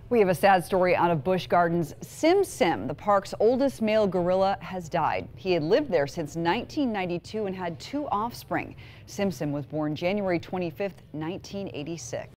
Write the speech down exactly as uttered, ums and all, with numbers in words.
We have a sad story out of Busch Gardens. Sim Sim, the park's oldest male gorilla, has died. He had lived there since nineteen ninety-two and had two offspring. Sim Sim was born January twenty-fifth, nineteen eighty-six.